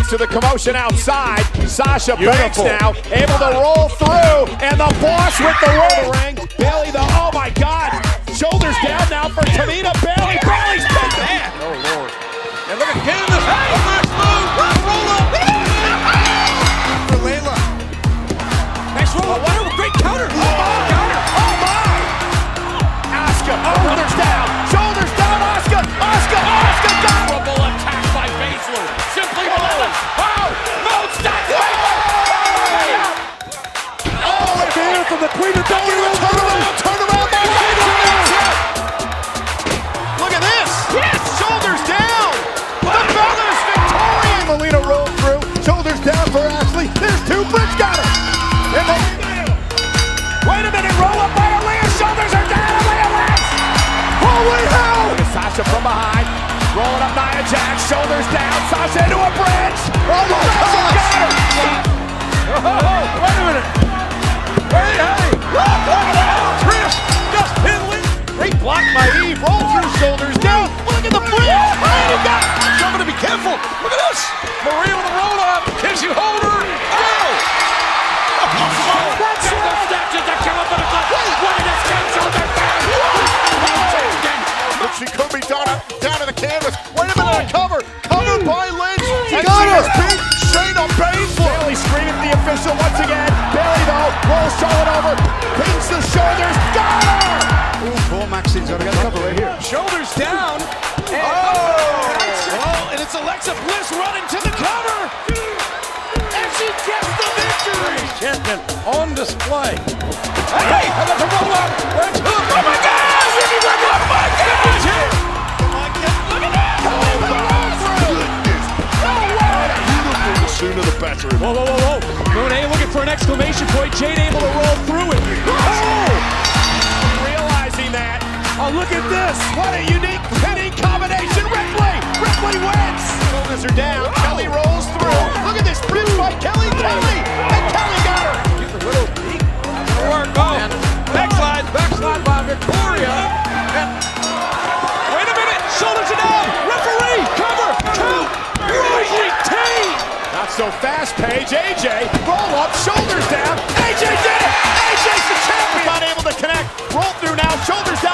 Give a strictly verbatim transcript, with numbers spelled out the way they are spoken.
to the commotion outside. Sasha Banks now able to roll through, and the boss with the roll ring. Bailey, the oh my God, shoulders down now for Tamina. Bailey, Bailey's big man. Oh Lord! And look at get in this. Hey, next move, roll up. For Layla. Next roll up. What a great counter! Oh my! Counter! Oh my! Asuka, shoulders down, shoulders down. Asuka, Asuka, Asuka got it. Horrible attack by Baszler. Simply Layla. Oh, no stop! Oh, it's here from the Queen of W. Turn around, turn around, my Look at this. Yes, shoulders down. The Fellas Victoria. Melina rolled through, shoulders down for Ashley. There's two. Bridge got it. And the, wait a minute, roll up by Aaliyah. Shoulders are down. Aaliyah wins. Holy hell! Look at Sasha from behind, rolling up Nia Jax. Shoulders down. Sasha into a bridge. Oh my God! Got her. Oh, wait a minute. Hey, hey! Look at that! Trish just piddling. Great block by Eve. Roll through, shoulders down. Look at the bridge. Oh, you got Somebody be careful. Look at this. Maria with a roll up. Can she hold her? No! That's right. Snatches that come up in a block. What an escape shoulder. Look, she could be down, down to the canvas. Wait a minute, a cover. Covered by Lynch. She got her. Shayna Baszler. Bailey screaming at the official once again. Bailey, though, rolls Charlotte over. Pins the shoulders. Got her! Ooh, cool. Maxine's got a cover right here. Shoulders down. And oh! Oh, and it's Alexa Bliss running to the cover. And she gets the victory. Champion on display. Hey, and that's a roll up. That's hook. Oh my God! Oh my God! Look at that! Sooner the better. Whoa, whoa, whoa, whoa. Monet looking for an exclamation point. Jade able to roll through it. Oh! Realizing that. Oh, look at this. What a unique pinning combination. Ripley. Ripley wins. Shoulders are down. Kelly rolls through. Look at this bridge by Kelly. Kelly. And Kelly got her. Here's a little peek. Work. Oh. Backslide. Backslide by Victoria. And wait a minute. Shoulders are down. Referee. Cover. Two. Rose team. Not so fast, Paige. A J, roll up, shoulders down. A J did it! A J's the champion! Not able to connect. Roll through now, shoulders down.